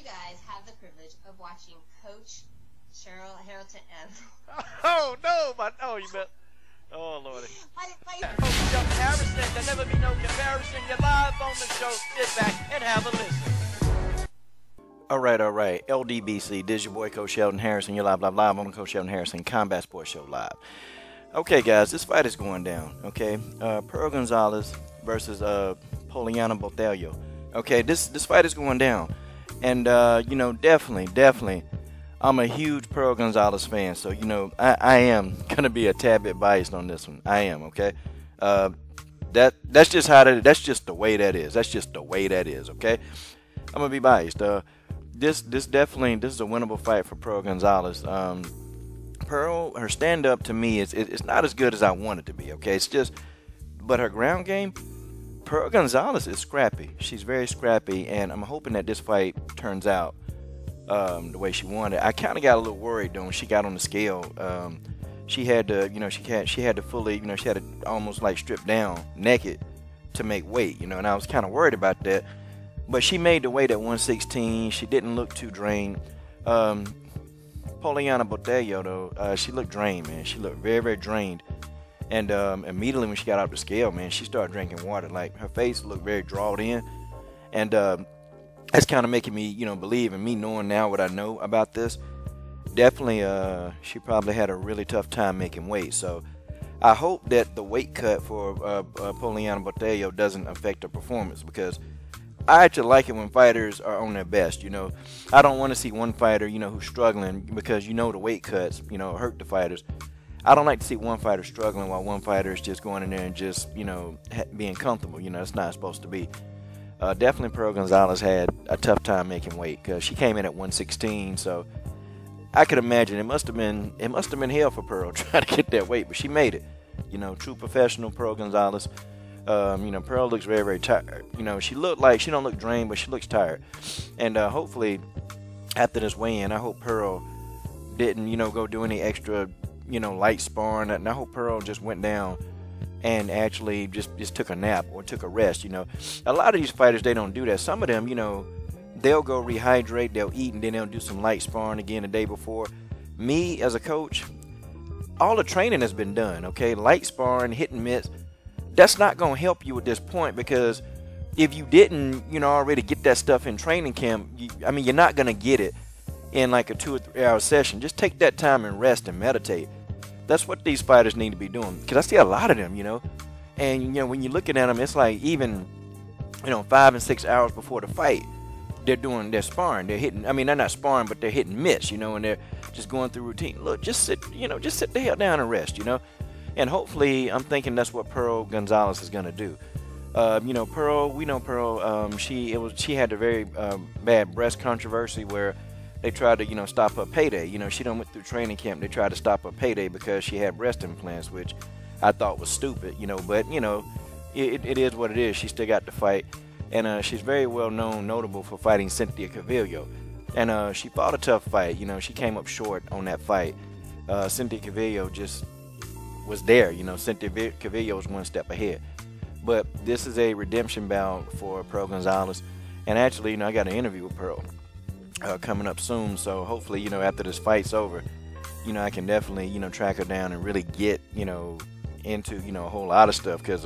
guys have the privilege of watching Coach Cheryl Harrelton and Oh no, oh you bet. Oh lordy. my Coach Shelton Harrison, there'll never be no comparison. You're live on the show. Sit back and have a listen. All right. LDBC, this is your boy Coach Shelton Harrison. You're live on the Coach Shelton Harrison Combat Sports Show live. Okay, guys, this fight is going down. Okay, Pearl Gonzalez versus Poliana Botelho. Okay, this fight is going down, and you know, definitely, I'm a huge Pearl Gonzalez fan, so you know, I am gonna be a tad bit biased on this one. I am, okay. That's just that's just the way that is. That's just the way that is. Okay, I'm gonna be biased. This is a winnable fight for Pearl Gonzalez. Pearl, her stand up to me it's not as good as I want it to be. Okay, it's just, but her ground game, Pearl Gonzalez is scrappy. She's very scrappy, and I'm hoping that this fight turns out the way she wanted. I kind of got a little worried though when she got on the scale. She had to, you know, she had to fully, you know, she had to almost like strip down naked to make weight, you know, and I was kind of worried about that. But she made the weight at 116. She didn't look too drained. Poliana Botelho though, she looked drained, man. She looked very drained. And immediately when she got off the scale, man, she started drinking water. Like, her face looked very drawled in. And that's kind of making me, you know, believe, and me knowing now what I know about this, definitely she probably had a really tough time making weight. So I hope that the weight cut for Poliana Botelho doesn't affect her performance, because I actually like it when fighters are on their best. You know, I don't want to see one fighter, you know, who's struggling because, you know, the weight cuts, you know, hurt the fighters. I don't like to see one fighter struggling while one fighter is just going in there and just, you know, being comfortable. You know, it's not supposed to be. Definitely Pearl Gonzalez had a tough time making weight because she came in at 116. So I could imagine it must have been hell for Pearl trying to get that weight, but she made it. You know, true professional Pearl Gonzalez. You know, Pearl looks very tired. You know, she don't look drained, but she looks tired. And hopefully after this weigh-in, I hope Pearl didn't, you know, go do any extra, you know, light sparring. And I hope Pearl just went down and actually just took a nap or took a rest. You know, a lot of these fighters, they don't do that. Some of them, you know, they'll go rehydrate, they'll eat, and then they'll do some light sparring again the day before. Me, as a coach, all the training has been done, okay? Light sparring, hit and miss, that's not going to help you at this point, because if you didn't, you know, already get that stuff in training camp, I mean, you're not going to get it in like a 2 or 3 hour session. Just take that time and rest and meditate. That's what these fighters need to be doing, because I see a lot of them, you know, and, you know, when you're looking at them, it's like even, you know, 5 and 6 hours before the fight, they're sparring, they're hitting, I mean, they're not sparring, but they're hitting miss, you know, and they're just going through routine. Look, just sit the hell down and rest, you know. And hopefully, I'm thinking that's what Pearl Gonzalez is going to do. You know, Pearl, we know Pearl, she had a very bad breast controversy where they tried to, you know, stop her payday. You know, she done went through training camp. They tried to stop her payday because she had breast implants, which I thought was stupid, you know. But, you know, it is what it is. She still got to fight. And she's very well known, notable for fighting Cynthia Calvillo. And she fought a tough fight. You know, she came up short on that fight. Cynthia Calvillo just was there. You know, Cynthia Calvillo was one step ahead. But this is a redemption bout for Pearl Gonzalez. And actually, you know, I got an interview with Pearl coming up soon. So hopefully, you know, after this fight's over, you know, I can definitely, you know, track her down and really get, you know, into, you know, a whole lot of stuff, because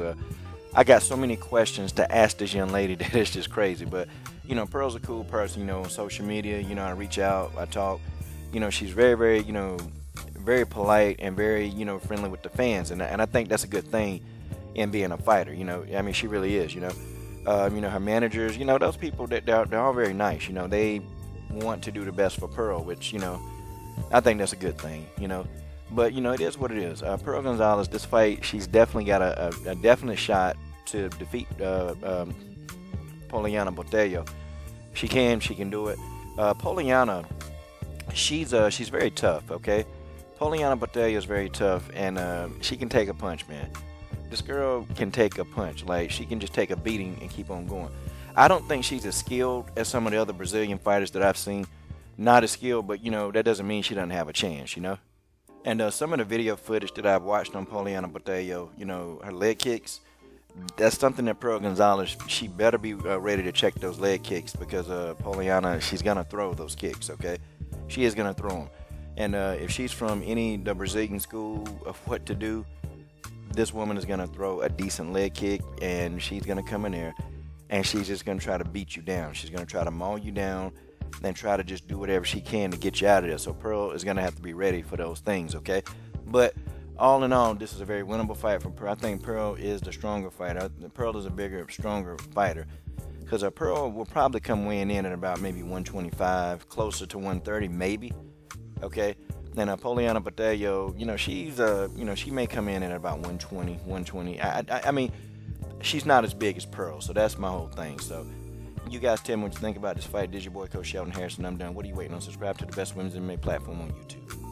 I got so many questions to ask this young lady that it's just crazy. But, you know, Pearl's a cool person, you know, on social media. You know, I reach out, I talk. You know, she's very, you know, very polite and very, you know, friendly with the fans. And I think that's a good thing in being a fighter. You know, I mean, she really is, you know. You know, her managers, you know, those people, they're all very nice. You know, they want to do the best for Pearl, which, you know, I think that's a good thing, you know. But, you know, it is what it is. Pearl Gonzalez, this fight, she's definitely got a definite shot to defeat Poliana Botelho. She can do it. Poliana, she's very tough, okay? Poliana Botelho is very tough, and she can take a punch, man. This girl can take a punch. Like, she can just take a beating and keep on going. I don't think she's as skilled as some of the other Brazilian fighters that I've seen. Not as skilled, but, you know, that doesn't mean she doesn't have a chance, you know? And some of the video footage that I've watched on Poliana Botelho, you know, her leg kicks, that's something that Pearl Gonzalez, she better be ready to check those leg kicks, because Poliana, she's gonna throw those kicks. Okay, she is gonna throw them, and if she's from the Brazilian school of what to do, this woman is gonna throw a decent leg kick, and she's gonna come in there, and she's just gonna try to beat you down. She's gonna try to maul you down, then try to just do whatever she can to get you out of there. So Pearl is gonna have to be ready for those things. Okay, but all in all, this is a very winnable fight for Pearl. I think Pearl is the stronger fighter. Pearl is a bigger, stronger fighter, because Pearl will probably come weighing in at about maybe 125, closer to 130 maybe. Okay, then Poliana Botelho, she may come in at about 120. I mean, she's not as big as Pearl, so that's my whole thing. So you guys tell me what you think about this fight. This is your boy Coach Sheldon Harrison. I'm done. What are you waiting on? Subscribe to the best women's MMA platform on YouTube.